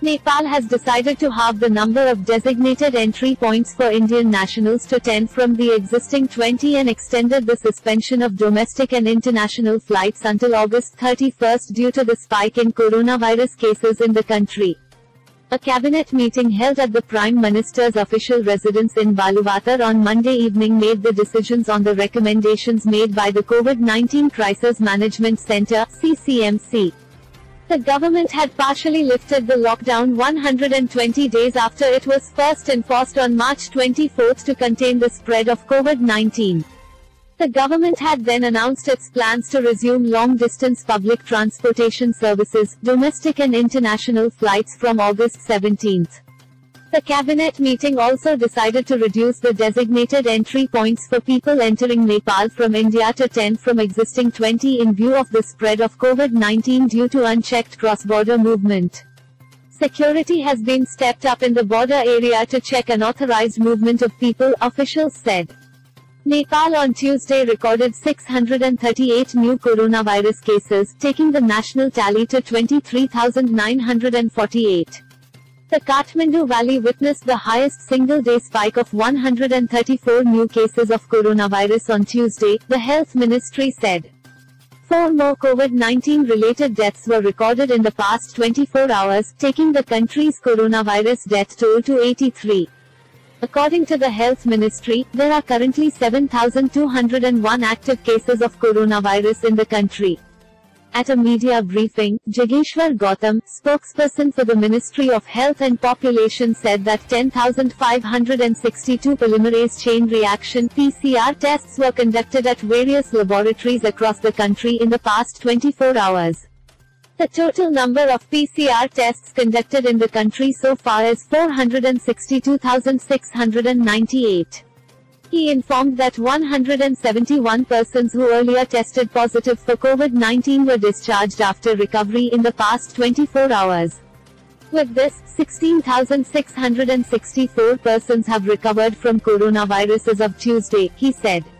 Nepal has decided to halve the number of designated entry points for Indian nationals to 10 from the existing 20 and extended the suspension of domestic and international flights until August 31 due to the spike in coronavirus cases in the country. A cabinet meeting held at the Prime Minister's official residence in Baluwatar on Monday evening made the decisions on the recommendations made by the COVID-19 Crisis Management Centre (CCMC). The government had partially lifted the lockdown 120 days after it was first enforced on March 24 to contain the spread of COVID-19. The government had then announced its plans to resume long-distance public transportation services, domestic and international flights from August 17. The cabinet meeting also decided to reduce the designated entry points for people entering Nepal from India to 10 from existing 20 in view of the spread of COVID-19 due to unchecked cross-border movement. Security has been stepped up in the border area to check unauthorized movement of people, officials said. Nepal on Tuesday recorded 638 new coronavirus cases, taking the national tally to 23,948. The Kathmandu Valley witnessed the highest single-day spike of 134 new cases of coronavirus on Tuesday, the Health Ministry said. 4 more COVID-19 related deaths were recorded in the past 24 hours, taking the country's coronavirus death toll to 83. According to the Health Ministry, there are currently 7,201 active cases of coronavirus in the country. At a media briefing, Jageshwar Gautam, spokesperson for the Ministry of Health and Population, said that 10,562 polymerase chain reaction (PCR) tests were conducted at various laboratories across the country in the past 24 hours. The total number of PCR tests conducted in the country so far is 462,698. He informed that 171 persons who earlier tested positive for COVID-19 were discharged after recovery in the past 24 hours. With this, 16,664 persons have recovered from coronavirus as of Tuesday, he said.